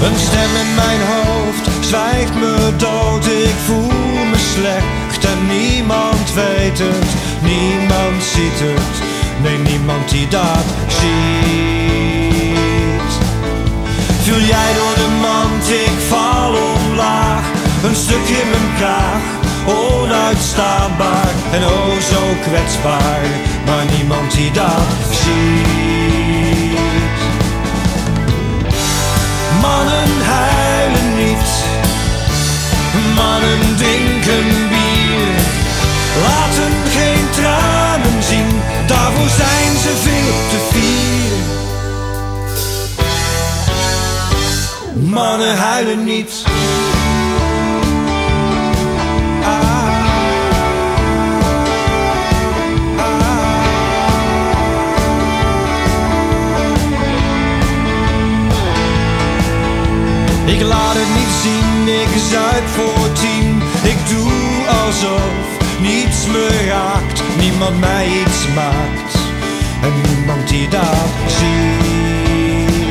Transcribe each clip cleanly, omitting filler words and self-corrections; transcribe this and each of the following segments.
Een stem in mijn hoofd zwijgt me dood. Ik voel me slecht en niemand weet het. Niemand ziet het, nee, niemand die dat ziet. Viel jij door de mand, ik val omlaag. Een stuk in mijn kraag, onuitstaanbaar en oh zo kwetsbaar, maar niemand die dat ziet. Mannen huilen niet, mannen drinken bier, laten geen tranen zien, daarvoor zijn ze veel te fier. Mannen huilen niet. Ik laat het niet zien, ik zuip voor 10. Ik doe alsof niets me raakt, niemand mij iets maakt en niemand die dat ziet.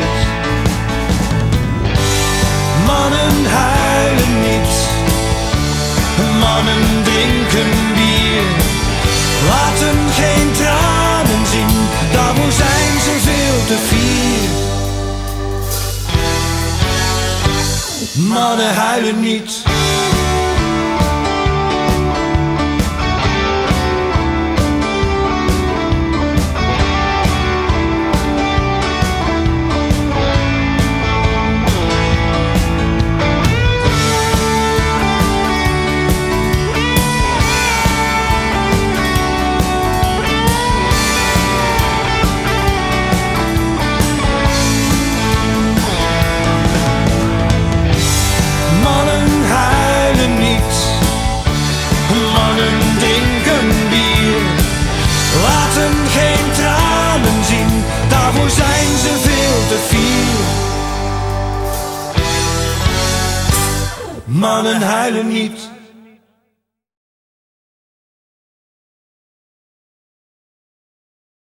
Mannen huilen niet, mannen drinken bier, laten geen tranen zien, daarvoor zijn ze veel te fier. Mannen huilen niet. Geen tranen zien, daarvoor zijn ze veel te fier. Mannen huilen niet.